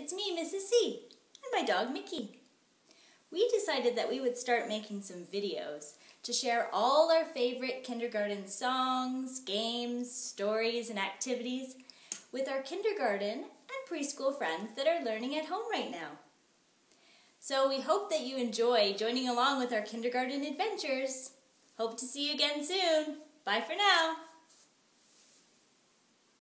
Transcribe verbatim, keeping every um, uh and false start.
it's me, Missus C, and my dog Mickey. We decided that we would start making some videos to share all our favorite kindergarten songs, games, stories, and activities with our kindergarten and preschool friends that are learning at home right now. So we hope that you enjoy joining along with our kindergarten adventures. Hope to see you again soon. Bye for now.